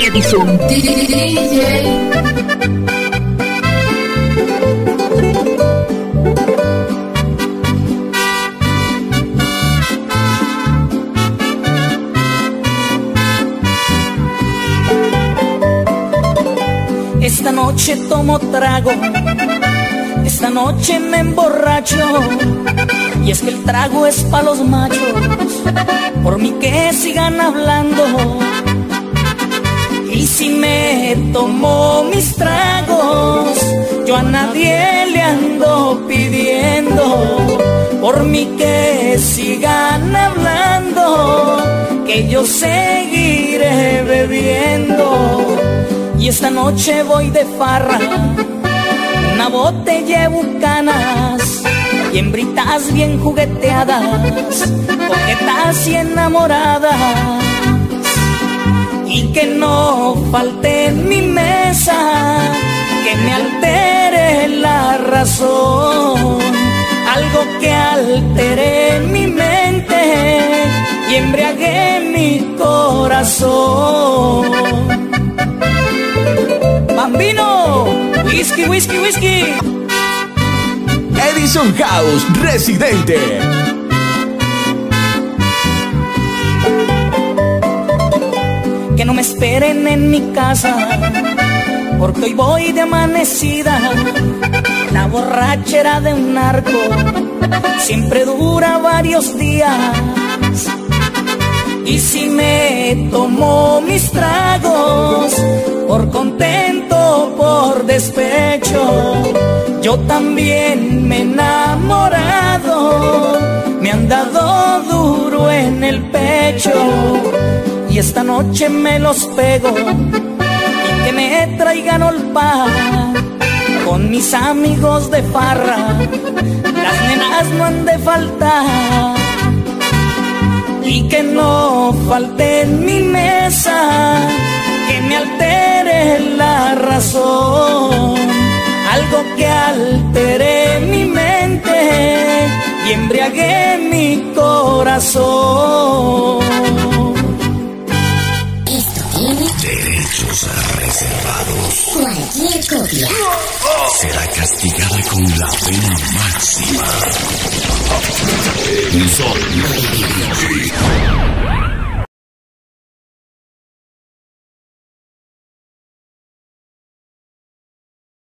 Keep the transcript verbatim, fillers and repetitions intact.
Edison D J. Esta noche tomo trago, esta noche me emborracho, y es que el trago es pa' los machos, por mí que sigan hablando. Y si me tomo mis tragos, yo a nadie le ando pidiendo, por mí que sigan hablando, que yo seguiré bebiendo. Y esta noche voy de farra, una botella de bucanas y hembritas bien jugueteadas, coquetas y enamoradas. Y que no falte en mi mesa, que me altere la razón, algo que altere mi mente y embriague mi corazón. Bambino, whisky, whisky, whisky. Edison House Residente. Que no me esperen en mi casa, porque hoy voy de amanecida. La borrachera de un narco siempre dura varios días. Y si me tomo mis tragos, por contento, por despecho, yo también me he enamorado, me han dado duro en el pecho. Y esta noche me los pego, y que me traigan olpa con mis amigos de farra, las nenas no han de faltar. Y que no falte en mi mesa, que me altere la razón, algo que altere mi mente y embriague mi corazón. Esto tiene derechos reservados. Cualquier copia será castigada con la pena máxima. Sol.